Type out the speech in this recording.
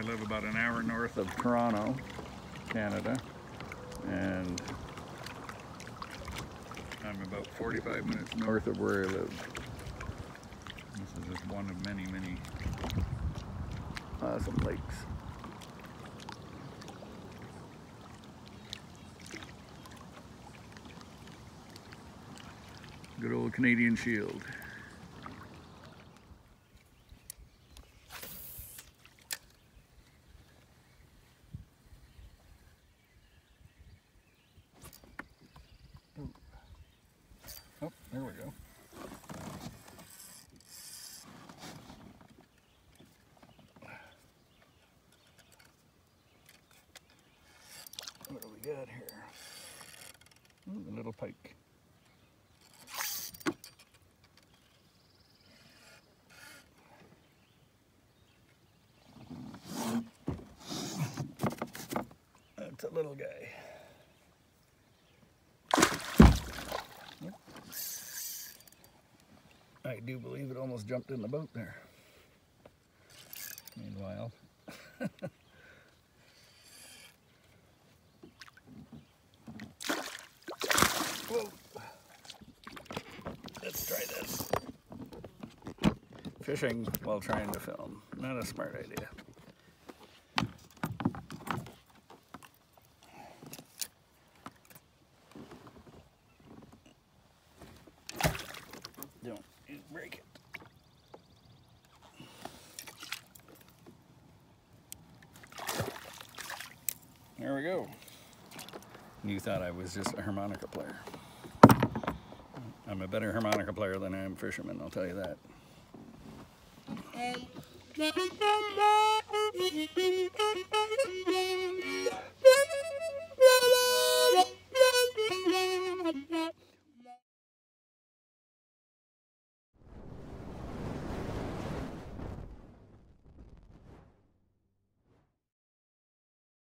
I live about an hour north of Toronto, Canada, and I'm about 45 minutes north of where I live. This is just one of many, many awesome lakes. Good old Canadian Shield. Oh, there we go. What do we got here? Ooh, a little pike. That's a little guy. I do believe it almost jumped in the boat there. Meanwhile, whoa! Let's try this. Fishing while trying to film, not a smart idea. Don't break it. There we go. You thought I was just a harmonica player. I'm a better harmonica player than I am fisherman, I'll tell you that.